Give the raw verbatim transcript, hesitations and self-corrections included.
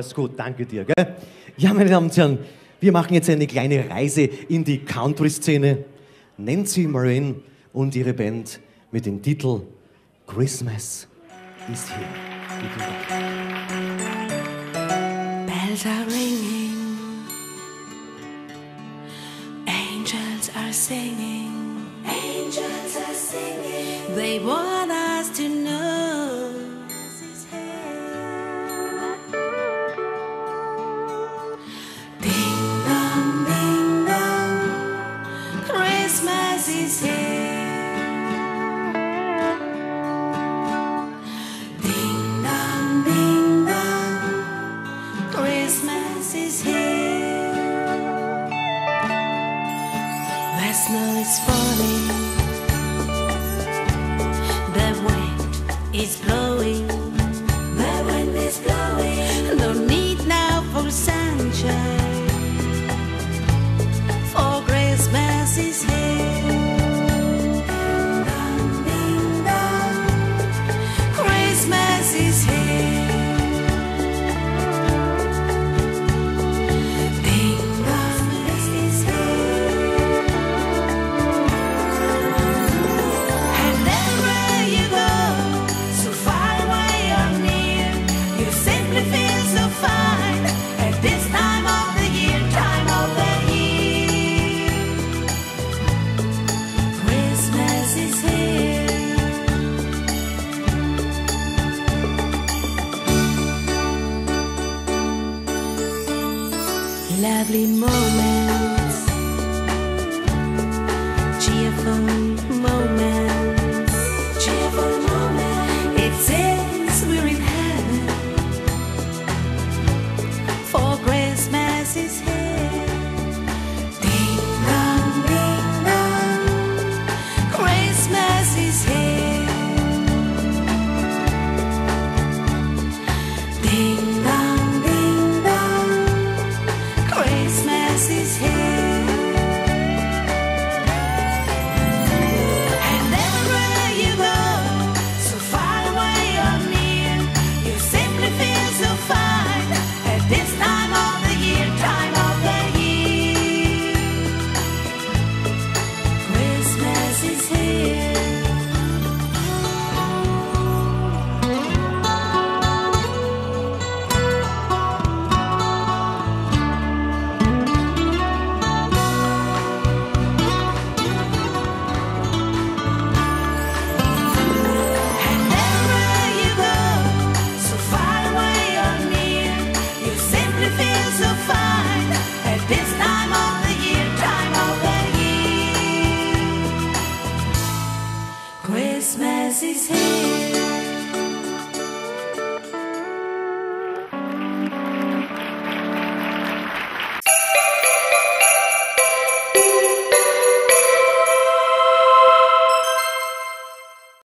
ist gut, danke dir. Gell? Ja, meine Damen und Herren, wir machen jetzt eine kleine Reise in die Country-Szene. Nancy Mareen und ihre Band mit dem Titel Christmas is Here. Bells are ringing, angels are singing, angels are singing. They want us to know this is here. Ding dong, ding dong, Christmas is here. Ding dong, ding dong, Christmas is here. The snow is falling, the wind is blowing, the wind is blowing. No need now for sunshine, for Christmas is here. Ding dong, ding dong, Christmas is here. Ding dong, is here. And everywhere you go, so far away or near, you simply feel so fine at this time of the year, time of the year. Christmas is here. Lovely moments, cheerful moments, cheerful moments. It says we're in heaven, for Christmas is here. Ding dong, ding dong, Christmas is here. Ding dong, ding dong, Christmas is here. And everywhere you go, so far away or near, you simply feel so fine at this time of the year, time of the year. Christmas is here. And everywhere you go, so far away or near, you simply feel so fine at this time of the year, time of the year. Christmas is here.